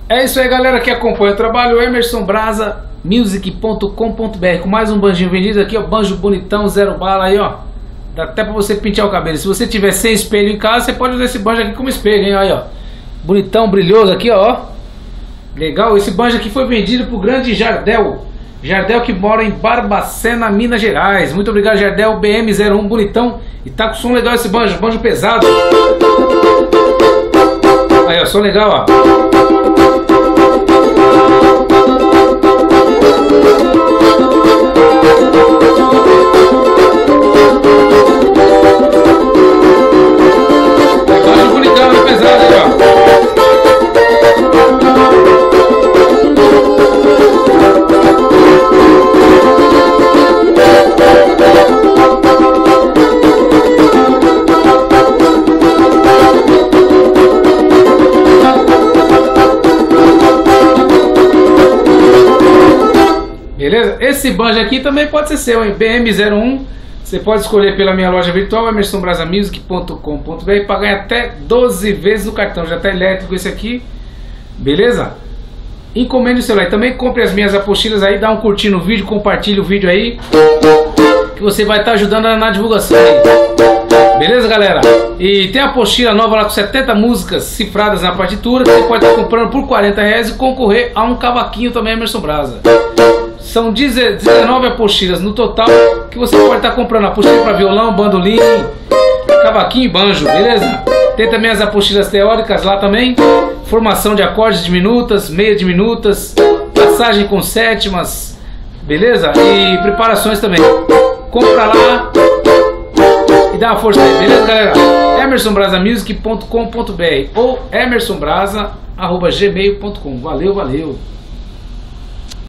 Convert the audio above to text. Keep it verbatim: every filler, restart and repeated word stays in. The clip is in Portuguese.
É isso aí, galera que acompanha o trabalho, emerson brasa music ponto com ponto br, com mais um banjinho vendido aqui, ó, banjo bonitão, zero bala aí, ó. Dá até pra você pentear o cabelo. Se você tiver sem espelho em casa, você pode usar esse banjo aqui como espelho, hein, aí, ó. Bonitão, brilhoso aqui, ó. Legal, esse banjo aqui foi vendido pro grande Jardel. Jardel que mora em Barbacena, Minas Gerais. Muito obrigado, Jardel. B M zero um, bonitão. E tá com som legal esse banjo, banjo pesado. Aí, ó, som legal, ó. Banjo bonitão e pesado aí, ó. Beleza? Esse banjo aqui também pode ser seu, hein? B M zero um. Você pode escolher pela minha loja virtual, emerson brasa music ponto com ponto br, para ganhar até doze vezes no cartão. Já está elétrico esse aqui. Beleza? Encomende o celular. Também compre as minhas apostilas aí, dá um curtir no vídeo, compartilhe o vídeo aí, que você vai estar ajudando na divulgação aí. Beleza, galera? E tem a apostila nova lá com setenta músicas cifradas na partitura, que você pode estar comprando por quarenta reais e concorrer a um cavaquinho também, Emerson Brasa. São dezenove apostilas no total que você pode estar comprando. Apostila para violão, bandolim, cavaquinho e banjo, beleza? Tem também as apostilas teóricas lá também. Formação de acordes diminutas, meia diminutas, passagem com sétimas, beleza? E preparações também. Compra lá e dá uma força aí, beleza, galera? emerson brasa music ponto com ponto br ou emerson brasa arroba gmail ponto com. Valeu, valeu!